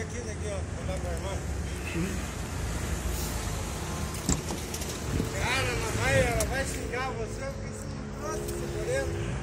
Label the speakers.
Speaker 1: aquele aqui, ó. Vou dar pra irmã. Cara, ela vai xingar você porque você não trouxe esse moreno.